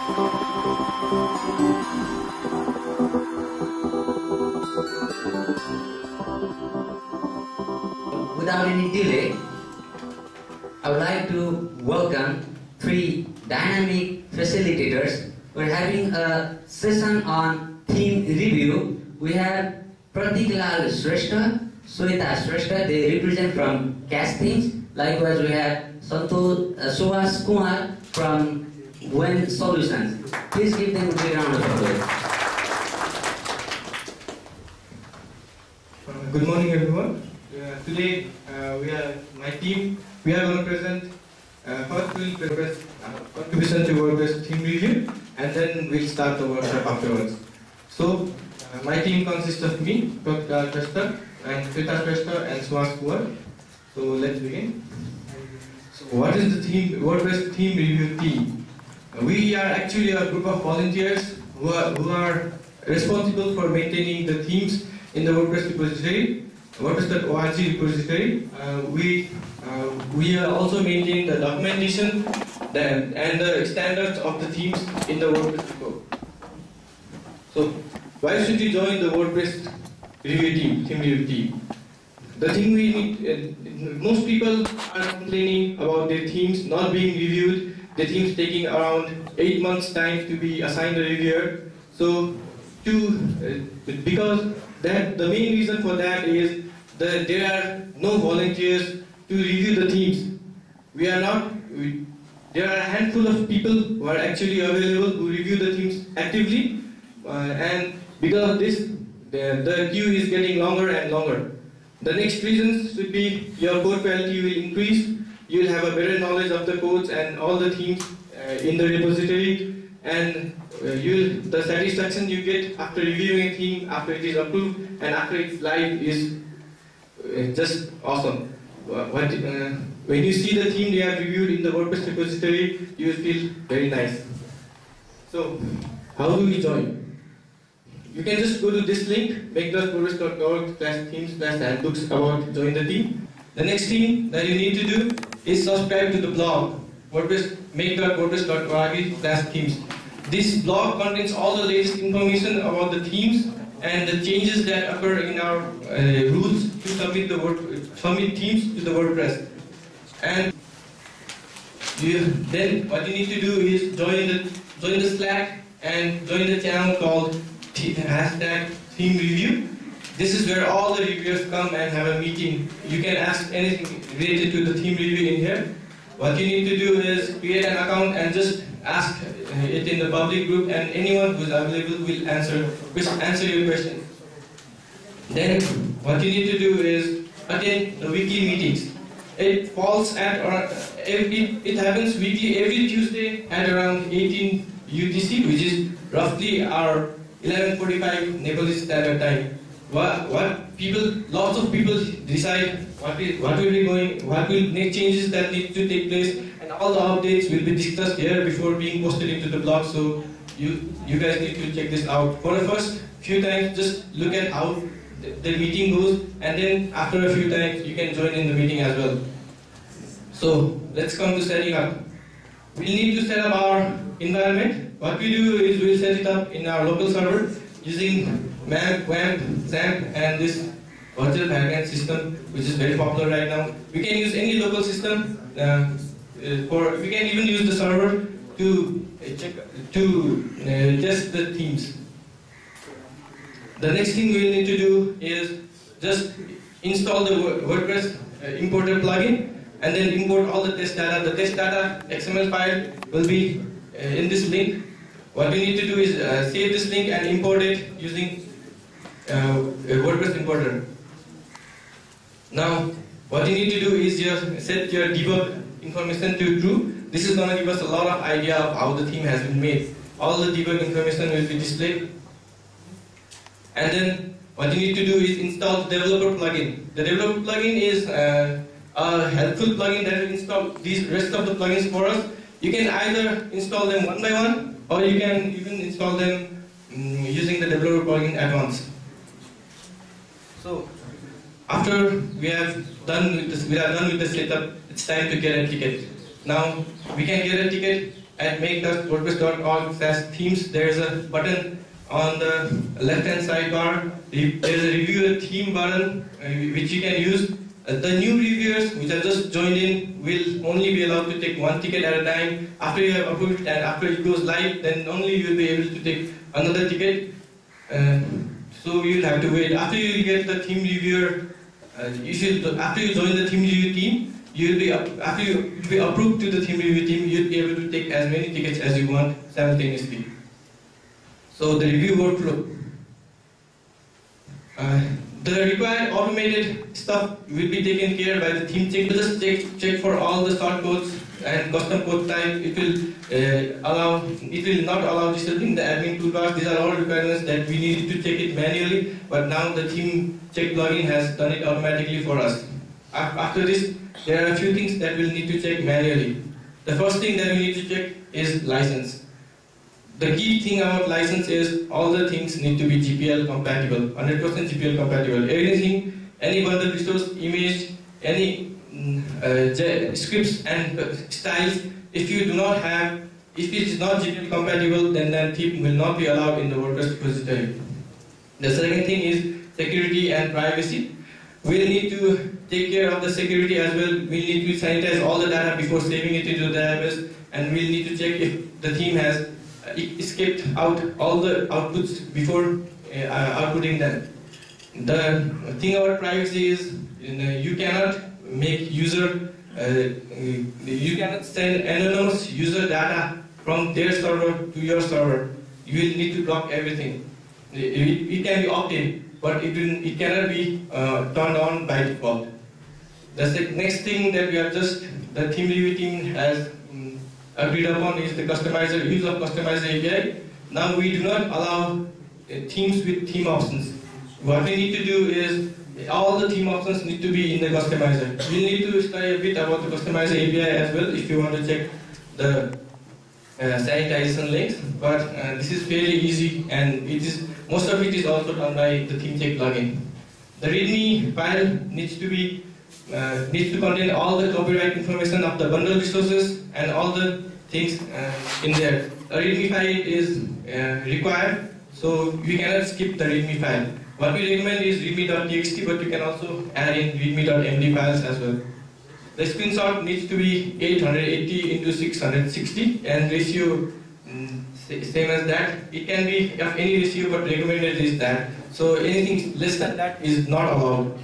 Without any delay, I would like to welcome three dynamic facilitators. We're having a session on theme review. We have Pratik Shrestha, Sweta Shrestha, they represent from Cash Themes. Likewise, we have Suwash Kunwar from When Solutions. Please give them a big round of applause. Good morning, everyone. Today, my team. We are going to present. First, we'll present contribution to WordPress theme review, and then we'll start the workshop afterwards. So, my team consists of me, Pratik Shrestha, and Sweta Shrestha, and Suwash Kunwar. So, let's begin. So, what is the theme? WordPress theme review team? We are actually a group of volunteers who are responsible for maintaining the themes in the WordPress repository, WordPress.org repository. We are also maintaining the documentation and the standards of the themes in the WordPress repo. So, why should you join the WordPress review team, theme review team? The thing we need, most people are complaining about their themes not being reviewed, the themes taking around 8 months time to be assigned a reviewer. So, because the main reason for that is that there are no volunteers to review the themes. There are a handful of people who are actually available who review the themes actively, and because of this, the queue is getting longer and longer. The next reason should be your code quality will increase, you will have a better knowledge of the codes and all the themes in the repository, and the satisfaction you get after reviewing a theme, after it is approved, and after it's live is just awesome. When you see the theme they have reviewed in the WordPress repository, you will feel very nice. So, how do we join? You can just go to this link, make.wordpress.org/themes/handbooks about join the team. The next thing that you need to do is subscribe to the blog, make.wordpress.org/themes. This blog contains all the latest information about the themes and the changes that occur in our rules to submit themes to the WordPress. And then what you need to do is join the Slack and join the channel called #theme review. This is where all the reviewers come and have a meeting. You can ask anything related to the theme review in here. What you need to do is create an account and just ask it in the public group, and anyone who is available will answer your question. Then what you need to do is attend the weekly meetings. It falls at it happens weekly every Tuesday at around 18 UTC, which is roughly our 11:45 Nepalese Standard Time. Lots of people decide what will make changes that need to take place, and all the updates will be discussed here before being posted into the blog. So you guys need to check this out. For the first few times, just look at how the meeting goes, and then after a few times, you can join in the meeting as well. So let's come to setting up. We need to set up our environment. What we do is we'll set it up in our local server using MAMP, WAMP, XAMPP, and this virtual backend system, which is very popular right now. We can use any local system. We can even use the server to test the themes. The next thing we'll need to do is just install the WordPress importer plugin, and then import all the test data. The test data XML file will be in this link. What we need to do is save this link and import it using a WordPress importer. Now, what you need to do is set your debug information to true. This is going to give us a lot of idea of how the theme has been made. All the debug information will be displayed. And then what you need to do is install the developer plugin. The developer plugin is a helpful plugin that will install these rest of the plugins for us. You can either install them one by one, or you can even install them using the developer plugin at once. So after we are done with the setup, it's time to get a ticket. Now we can get a ticket at make.wordpress.org/themes. There is a button on the left hand side bar. There is a review a theme button which you can use. The new reviewers which have just joined in will only be allowed to take one ticket at a time. After you have approved and after it goes live, then only you will be able to take another ticket. So you will have to wait. After you get the theme reviewer, after you join the theme review team, after you be approved to the theme review team, you'll be able to take as many tickets as you want simultaneously. So the review workflow. The required automated stuff will be taken care by the theme check. Just check for all the short codes and custom code type. It will not allow disturbing the admin toolbars. These are all requirements that we needed to check it manually, but now the theme check plugin has done it automatically for us. After this, there are a few things that we'll need to check manually. The first thing that we need to check is license. The key thing about license is all the things need to be GPL compatible, 100% GPL compatible. Anything, any bundle resource, image, any scripts and styles, if it is not GPL compatible, then that theme will not be allowed in the WordPress repository. The second thing is security and privacy. We'll need to take care of the security as well. We'll need to sanitize all the data before saving it into the database, and we'll need to check if the theme has escaped out all the outputs before outputting them. The thing about privacy is you cannot send anonymous user data from their server to your server. You will need to block everything. It can be opt-in, but it cannot be turned on by default. The next thing that the theme review team has agreed upon is the use of customizer API. Now we do not allow themes with theme options. What we need to do is all the theme options need to be in the customizer. We need to study a bit about the customizer API as well if you want to check the sanitization links. But this is fairly easy, and most of it is also done by the theme check plugin. The README file needs to contain all the copyright information of the bundle resources and all the things in there. A README file is required, so we cannot skip the README file. What we recommend is readme.txt, but you can also add in readme.md files as well. The screenshot needs to be 880 into 660 and ratio same as that. It can be of any ratio, but recommended is that. So anything less than that is not allowed.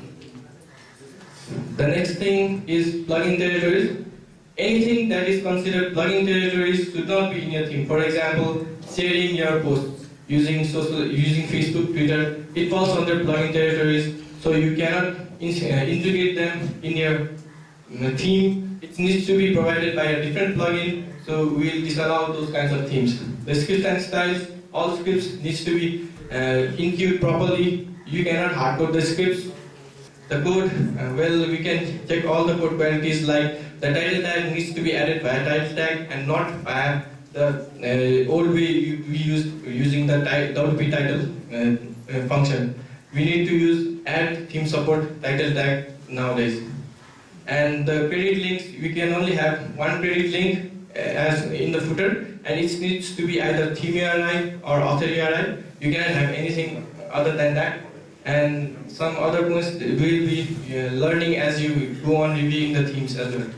The next thing is plugin territories. Anything that is considered plugin territories should not be in your theme. For example, sharing your posts using Facebook, Twitter, it falls under plugin territories. So you cannot integrate them in your theme. It needs to be provided by a different plugin. So we'll disallow those kinds of themes. The scripts and styles, all scripts needs to be enqueued properly. You cannot hardcode the scripts. The code, we can check all the code quantities, like the title tag needs to be added by a title tag and not by the old way we used using the WP title function. We need to use add theme support title tag nowadays. And the credit links, we can only have one credit link as in the footer, and it needs to be either theme URI or author URI. You cannot have anything other than that. And some other points we will be learning as you go on reviewing the themes as well.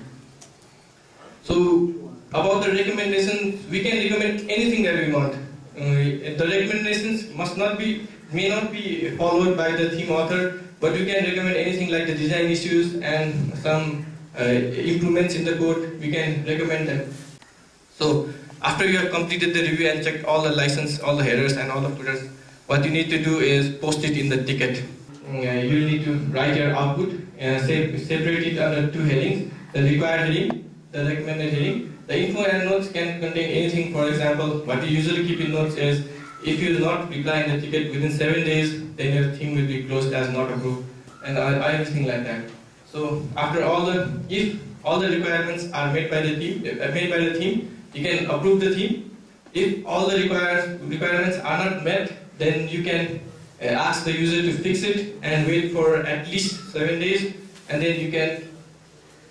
So about the recommendations, we can recommend anything that we want. The recommendations may not be followed by the theme author, but we can recommend anything like the design issues and some improvements in the code. We can recommend them. So after you have completed the review and checked all the license, all the headers and all the footers, what you need to do is post it in the ticket. You need to write your output, separate it under two headings: the required heading, the recommended heading. The info and notes can contain anything. For example, what you usually keep in notes is if you do not reply in the ticket within 7 days, then your theme will be closed as not approved, and everything like that. So after if all the requirements are made by the theme, you can approve the theme. If all the requirements are not met, then you can ask the user to fix it and wait for at least 7 days, and then you can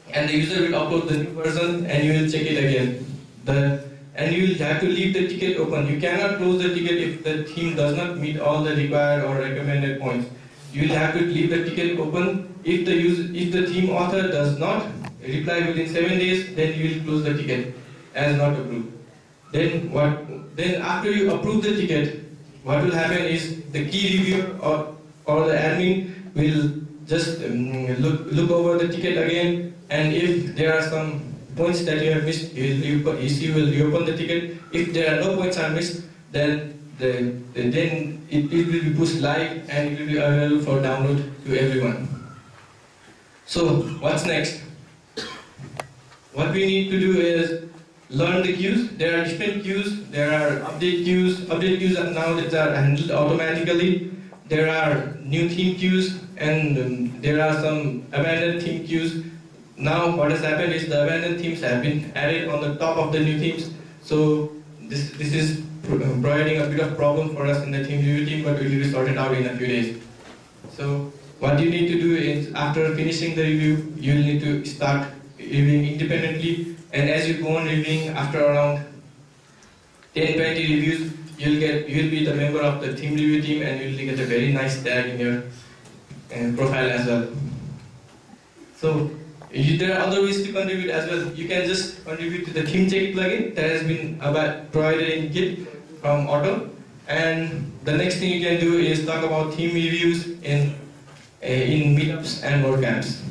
and the user will upload the new version and you will check it again. And you will have to leave the ticket open. You cannot close the ticket if the theme does not meet all the required or recommended points. You will have to leave the ticket open. If the theme author does not reply within 7 days, then you will close the ticket as not approved. Then after you approve the ticket, what will happen is the key reviewer or the admin will just look over the ticket again, and if there are some points that you have missed, you will reopen the ticket. If there are no points are missed, then it will be pushed live and it will be available for download to everyone. So what's next? What we need to do is learn the queues. There are different queues. There are update queues. Update queues are now that are handled automatically. There are new theme queues, and there are some abandoned theme queues. Now what has happened is the abandoned themes have been added on the top of the new themes. So this is providing a bit of problem for us in the theme review team, but it will be sorted out in a few days. So what you need to do is, after finishing the review, you will need to start reviewing independently, and as you go on reviewing, after around 10-20 reviews, you will be the member of the theme review team, and you will get a very nice tag in your profile as well. So there are other ways to contribute as well. You can just contribute to the theme check plugin that has been provided in Git from Auto. And the next thing you can do is talk about theme reviews in meetups and WordCamps.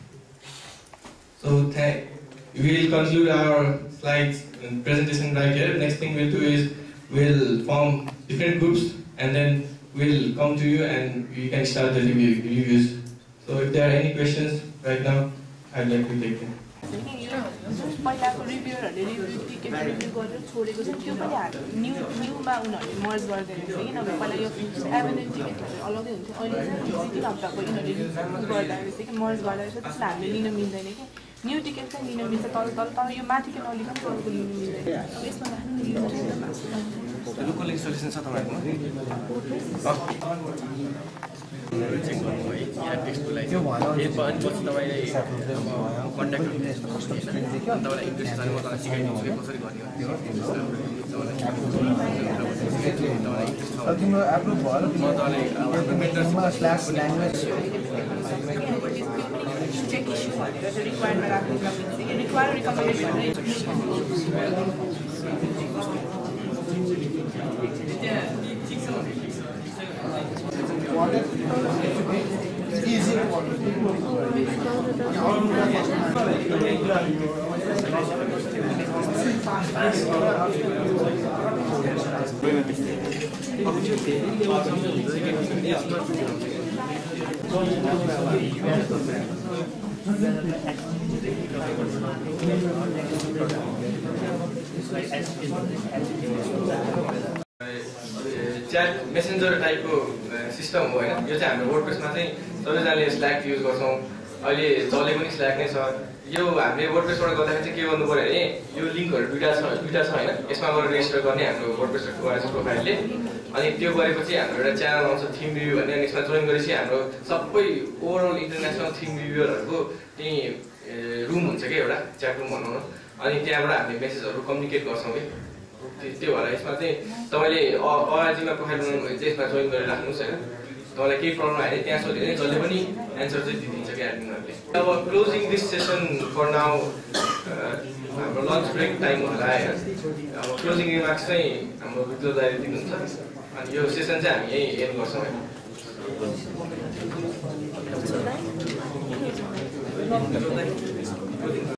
So we will conclude our slides and presentation right here. Next thing we'll do is we'll form different groups, and then we'll come to you and we can start the reviews. So if there are any questions right now, I'd like to take them. पहिलाको रिभ्युअरहरूले review ticket review गरेर छोडेको छ त्यो पनि pneuma उनीहरूले मर्ज गर्दैन रहेछ कि नभए पहिला यो एभेन्युन टिकेटहरू अलग्गै हुन्थ्यो अहिले चाहिँ 2-3 हप्ताको यिनीहरूले रिभ्यू गर्दा रहेछ कि मर्ज गर्दा रहेछ त्यसलाई हामीले लिन मिल्दैन कि न्यू टिकेट चाहिँ लिन मिल्छ तर यो माथिको नलिकन अर्को लिन मिल्दैन यसमा लोकल इन्स्टलेसन छ चेक गर्नु है यहाँ टेक्स्टको लागि अनि पछि तपाईँले कन्ट्याक्ट तपाईँलाई इन्ट्रेस्ट छ भने म तपाईँलाई सिकाइदिन्छु कि कसरी गर्ने हो च्याट मेसेन्जर टाइपको सिस्टम हो हैन यो चाहिँ हाम्रो वर्डप्रेसमा चाहिँ सबैजनाले स्ल्याक युज गर्छौँ अहिले जसले पनि स्ल्याक नै छ यो हामीले वर्डप्रेसबाट गर्दाखेरि चाहिँ के गर्नु पर्यो भने यो लिङ्कहरू दुईटा छ हैन यसमा गएर रेजिस्टर गर्ने हाम्रो वर्डप्रेस प्रोफाइलले अनि त्यो गरेपछि हाम्रो एउटा च्यानल आउँछ थीम रिभ्यू भन्ने अनि यसमा जोइन गरेपछि हाम्रो सबै ओभरअल इन्टरनेसनल थीम रिभ्यूअरहरूको त्यही रुम हुन्छ के एउटा च्याट रुम भनौँ न अनि त्यहाँबाट हामीले मेसेजहरू कम्युनिकेट गर्छौँ कि त्यो भएर यसमा चाहिँ तपाईँले अआरजीमा प्रोफाइल बनाउनु भने चाहिँ यसमा जोइन गरेर राख्नुहोस् हैन तपाईँलाई केही प्रब्लम आयो भने त्यहाँ सोध्यो भने जसले पनि एन्सर चाहिँ दिइदिन्छ क्या एडमिनहरूले अब closing this session for now हाम्रो लन्च ब्रेक टाइम होला हैन अब क्लोजिङ रिमार्क्स चाहिँ हाम्रो विक्टर दाइले दिनुहुन्छ अनि यो सेसन चाहिँ हामी यही एन्ड गर्छौँ हैन